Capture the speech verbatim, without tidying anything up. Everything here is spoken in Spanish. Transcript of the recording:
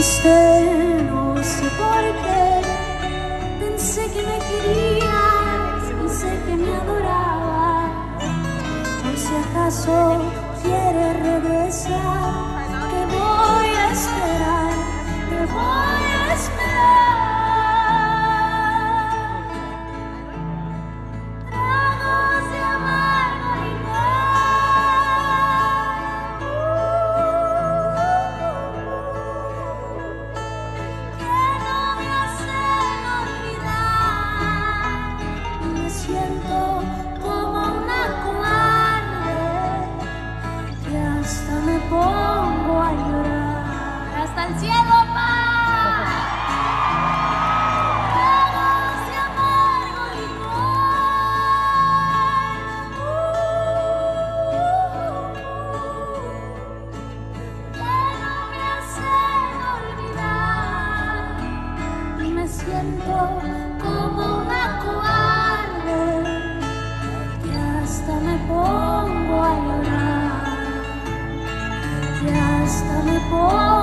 fuiste, no sé por qué. Pensé que me querías, pensé que me adorabas. Por si acaso quieres regresar, te voy a esperar, te voy a esperar. Tragos de amargo que no me hacen olvidar. Me siento como una cobarde que hasta me pongo a llorar. Hasta el cielo, paz. Tragos de amargo licor que no me hacen olvidar. Y me siento como una cobarde que hasta me pongo a llorar, que hasta me pongo